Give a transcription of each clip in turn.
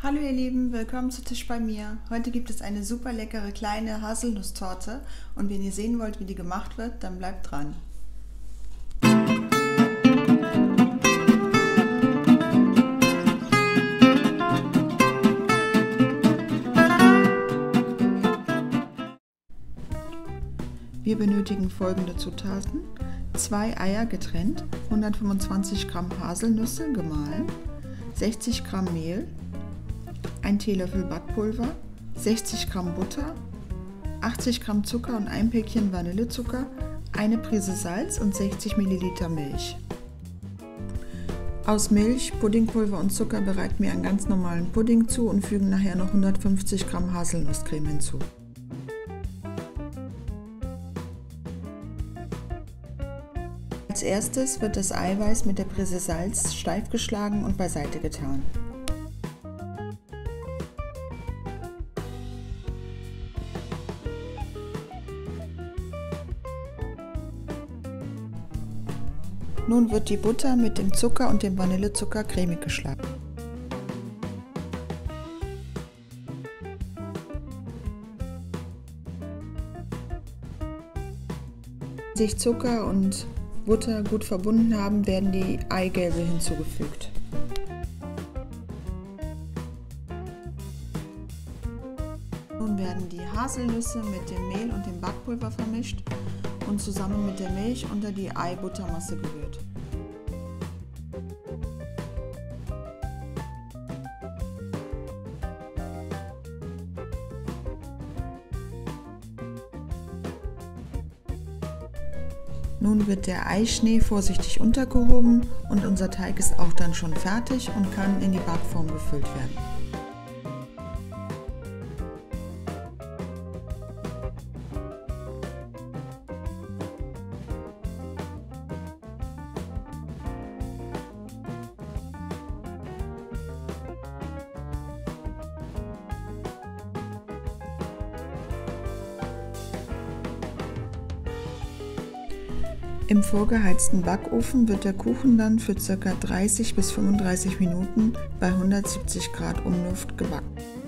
Hallo ihr Lieben, willkommen zu Tisch bei mir. Heute gibt es eine super leckere kleine Haselnusstorte und wenn ihr sehen wollt, wie die gemacht wird, dann bleibt dran. Wir benötigen folgende Zutaten: 2 Eier getrennt, 125 Gramm Haselnüsse gemahlen, 60 Gramm Mehl, 1 Teelöffel Backpulver, 60 Gramm Butter, 80 Gramm Zucker und ein Päckchen Vanillezucker, eine Prise Salz und 60 Milliliter Milch. Aus Milch, Puddingpulver und Zucker bereiten wir einen ganz normalen Pudding zu und fügen nachher noch 150 Gramm Haselnusscreme hinzu. Als erstes wird das Eiweiß mit der Prise Salz steif geschlagen und beiseite getan. Nun wird die Butter mit dem Zucker und dem Vanillezucker cremig geschlagen. Wenn sich Zucker und Butter gut verbunden haben, werden die Eigelbe hinzugefügt. Nun werden die Haselnüsse mit dem Mehl und dem Backpulver vermischt und zusammen mit der Milch unter die Ei-Buttermasse gerührt. Nun wird der Eischnee vorsichtig untergehoben und unser Teig ist auch dann schon fertig und kann in die Backform gefüllt werden. Im vorgeheizten Backofen wird der Kuchen dann für ca. 30 bis 35 Minuten bei 170 Grad Umluft gebacken.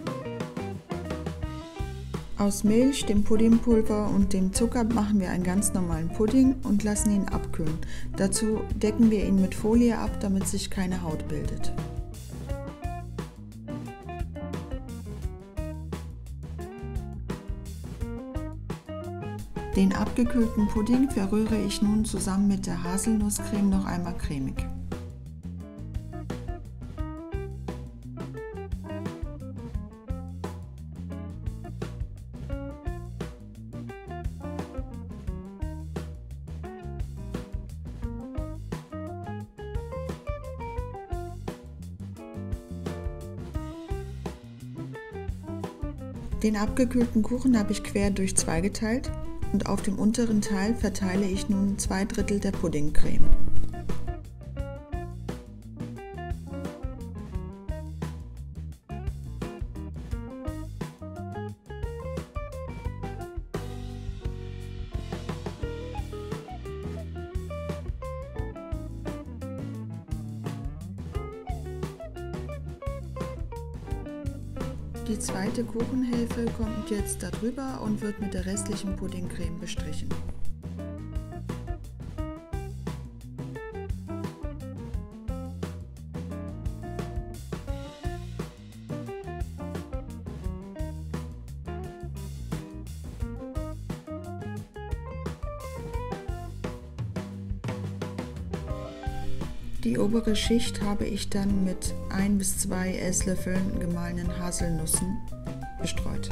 Aus Milch, dem Puddingpulver und dem Zucker machen wir einen ganz normalen Pudding und lassen ihn abkühlen. Dazu decken wir ihn mit Folie ab, damit sich keine Haut bildet. Den abgekühlten Pudding verrühre ich nun zusammen mit der Haselnusscreme noch einmal cremig. Den abgekühlten Kuchen habe ich quer durch 2 geteilt. Und auf dem unteren Teil verteile ich nun 2/3 der Puddingcreme. Die zweite Kuchenhälfte kommt jetzt darüber und wird mit der restlichen Puddingcreme bestrichen. Die obere Schicht habe ich dann mit 1 bis 2 Esslöffeln gemahlenen Haselnüssen bestreut.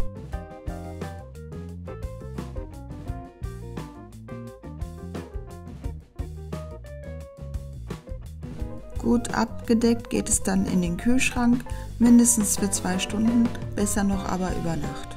Gut abgedeckt geht es dann in den Kühlschrank, mindestens für 2 Stunden, besser noch aber über Nacht.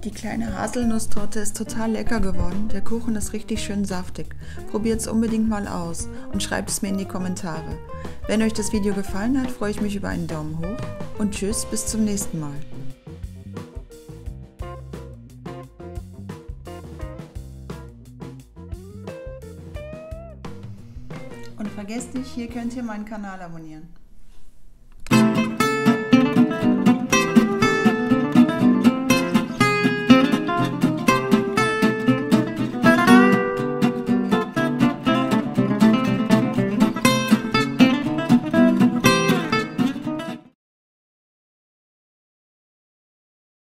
Die kleine Haselnusstorte ist total lecker geworden. Der Kuchen ist richtig schön saftig. Probiert es unbedingt mal aus und schreibt es mir in die Kommentare. Wenn euch das Video gefallen hat, freue ich mich über einen Daumen hoch und tschüss, bis zum nächsten Mal. Und vergesst nicht, hier könnt ihr meinen Kanal abonnieren.